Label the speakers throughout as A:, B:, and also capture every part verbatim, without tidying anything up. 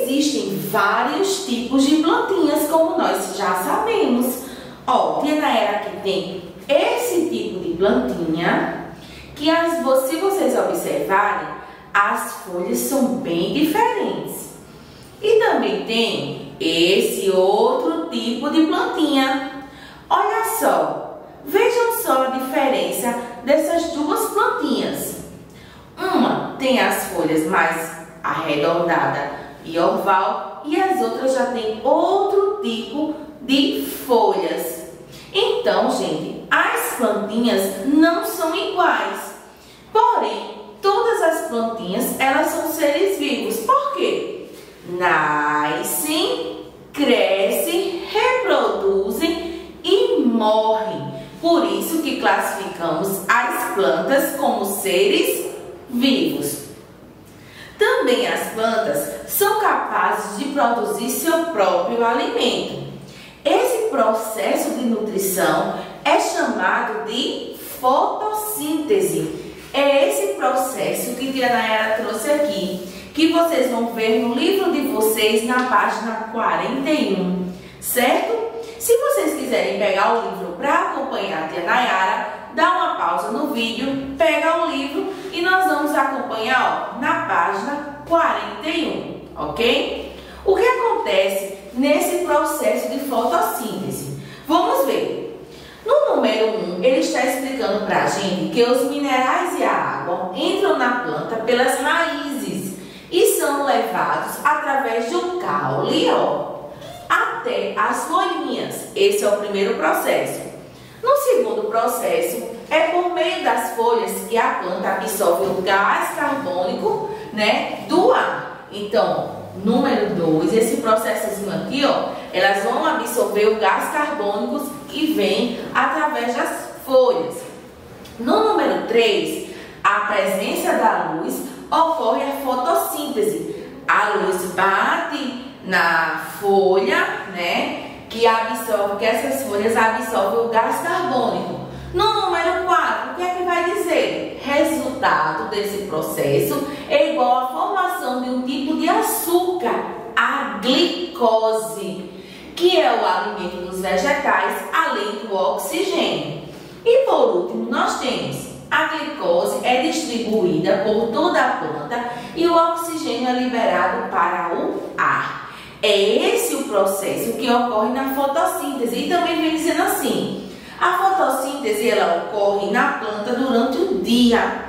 A: existem vários tipos de plantinhas, como nós já sabemos. Ó, tia Nayara aqui tem esse tipo de plantinha, que as, se vocês observarem, as folhas são bem diferentes. E também tem esse outro tipo de plantinha. Olha só, vejam só a diferença dessas duas plantinhas. Uma tem as folhas mais arredondada e oval, e as outras já tem outro tipo de folhas. Então, gente, as plantinhas não são iguais. Porém, todas as plantinhas, elas são seres vivos. Por quê? Nascem, crescem, reproduzem e morrem. Por isso que classificamos as plantas como seres vivos. Também as plantas são capazes de produzir seu próprio alimento. Esse processo de nutrição é chamado de fotossíntese. É esse processo que tia Nayara trouxe aqui, que vocês vão ver no livro de vocês na página quarenta e um, certo? Se vocês quiserem pegar o livro para acompanhar a tia Nayara, dá uma pausa no vídeo, pega o livro e nós vamos acompanhar, ó, na página quarenta e um, ok? O que acontece nesse processo de fotossíntese? Vamos ver. No número um, ele está explicando para a gente que os minerais e a água entram na planta pelas raízes e são levados através do caule, ó, até as folhinhas. Esse é o primeiro processo. No segundo processo, é por meio das folhas que a planta absorve o gás carbônico, né, do ar. Então, número dois, esse processozinho aqui, ó, elas vão absorver o gás carbônico e vem através das folhas. No número três, a presença da luz ocorre a fotossíntese. A luz bate na folha, né, que absorve, que essas folhas absorvem o gás carbônico. No número quatro, o que é que vai dizer? Resultado desse processo é igual à formação de um tipo de açúcar, a glicose, que é o alimento dos vegetais, além do oxigênio. E por último, nós temos a glicose é distribuída por toda a planta e o oxigênio é liberado para o ar. É esse o processo que ocorre na fotossíntese. E também vem dizendo assim, a fotossíntese ela ocorre na planta durante o dia,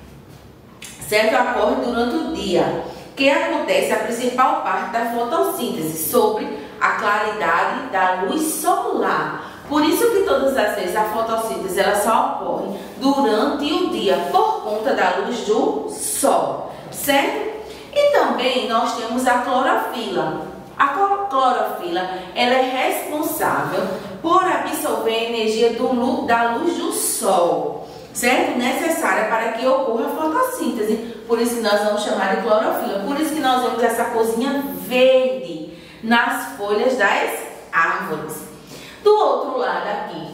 A: certo? Ocorre durante o dia, que acontece a principal parte da fotossíntese sobre a claridade da luz solar. Por isso que todas as vezes a fotossíntese ela só ocorre durante o dia, por conta da luz do sol, certo? E também nós temos a clorofila. A clorofila ela é responsável por absorver a energia do, da luz do sol, certo? Necessária para que ocorra a fotossíntese. Por isso que nós vamos chamar de clorofila. Por isso que nós vemos essa corzinha verde nas folhas das árvores. Do outro lado aqui,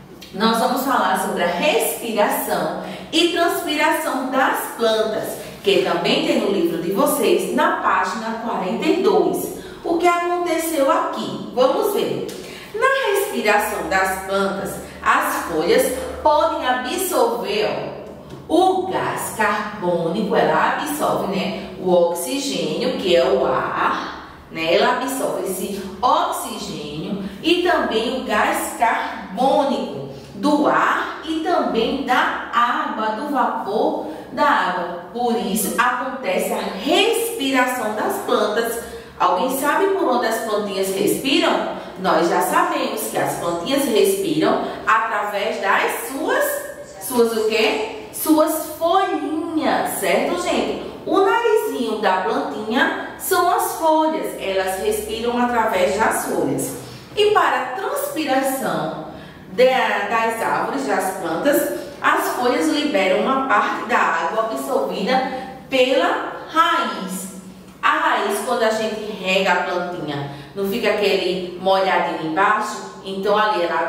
A: nós vamos falar sobre a respiração e transpiração das plantas, que também tem no livro de vocês, na página quarenta e dois. O que aconteceu aqui? Vamos ver. Na respiração das plantas, as folhas podem absorver ó, o gás carbônico, ela absorve, né, o oxigênio, que é o ar, né, ela absorve esse oxigênio e também o gás carbônico do ar e também da água, do vapor da água. Por isso acontece a respiração das plantas. Alguém sabe por onde as plantinhas respiram? Nós já sabemos que as plantinhas respiram através das suas, suas o quê? Suas folhinhas, certo, gente? O narizinho da plantinha são as folhas, elas respiram através das folhas. E para a transpiração de, das árvores, das plantas, as folhas liberam uma parte da água absorvida pela raiz. A raiz, quando a gente rega a plantinha, não fica aquele molhadinho embaixo? Então ali ela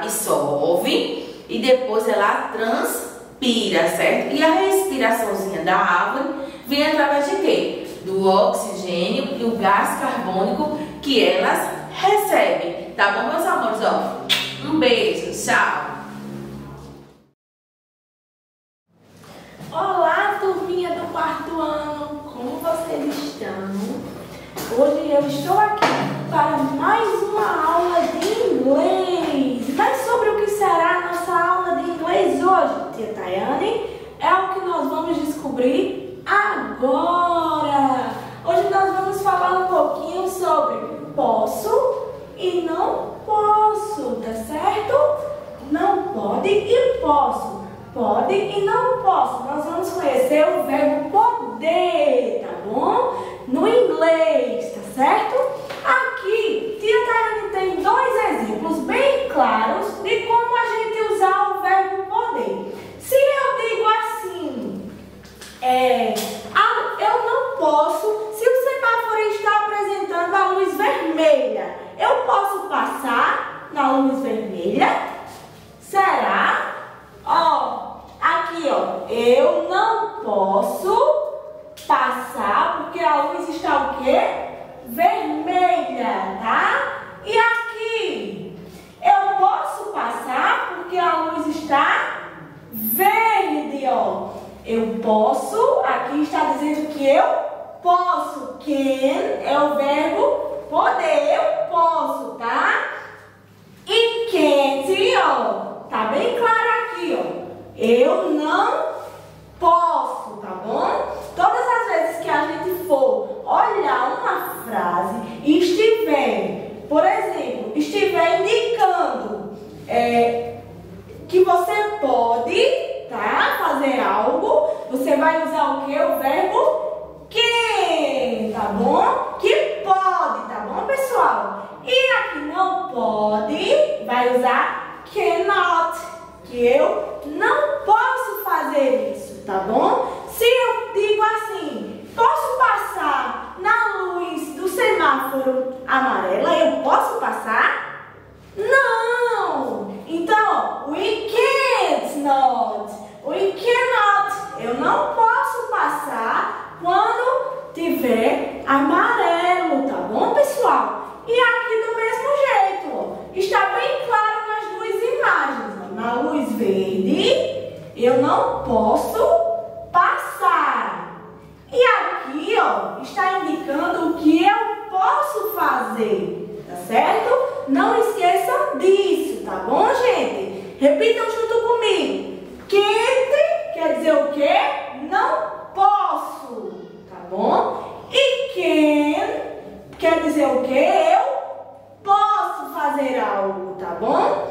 A: absorve e depois ela transpira, certo? E a respiraçãozinha da árvore vem através de quê? do oxigênio e o gás carbônico que elas recebem. Tá bom, meus amores? Ó, um beijo, tchau!
B: Olá, turminha do quarto ano, como vocês estão? Hoje eu estou aqui para mais uma aula de inglês. Mas sobre o que será a nossa aula de inglês hoje, tia Tayane? É o que nós vamos descobrir agora. Hoje nós vamos falar um pouquinho sobre posso e não posso, tá certo? Não pode e posso. Pode e não posso. Nós vamos conhecer o verbo poder, tá bom? No inglês, tá certo? Aqui, tia Tayane tem dois exemplos bem claros de como a gente usar o verbo poder. Se eu digo assim, é, eu não posso, se o semáforo está apresentando a luz vermelha, eu posso passar na luz vermelha? Será? Ó, aqui, ó, eu não posso passar porque a luz está o quê? Vermelha, tá? E aqui, eu posso passar porque a luz está verde, ó. Eu posso, aqui está dizendo que eu posso. Can é o verbo poder, eu posso, tá? E can't, ó. Tá bem claro aqui, ó. Eu não posso, tá bom? Todas as vezes que a gente for olhar uma frase e estiver, por exemplo, estiver indicando é, que você pode, tá? Fazer algo, você vai usar o que? O verbo can, tá bom? Que pode, tá bom, pessoal? E aqui não pode, vai usar cannot, que eu não posso fazer isso, tá bom? Se eu digo assim, posso passar na luz do semáforo amarela, eu posso passar? Não! Então, we can't not, we cannot, eu não posso passar quando tiver amarelo, tá bom, pessoal? E aqui do mesmo jeito, ó, está bem claro nas duas imagens, ó. Na luz verde, eu não posso passar. E aqui, ó, está indicando o que eu posso fazer, tá certo? Não esqueçam disso, tá bom, gente? Repitam junto comigo. Can't quer dizer o quê? Não posso, tá bom? E can quer dizer o quê? Eu posso fazer algo, tá bom?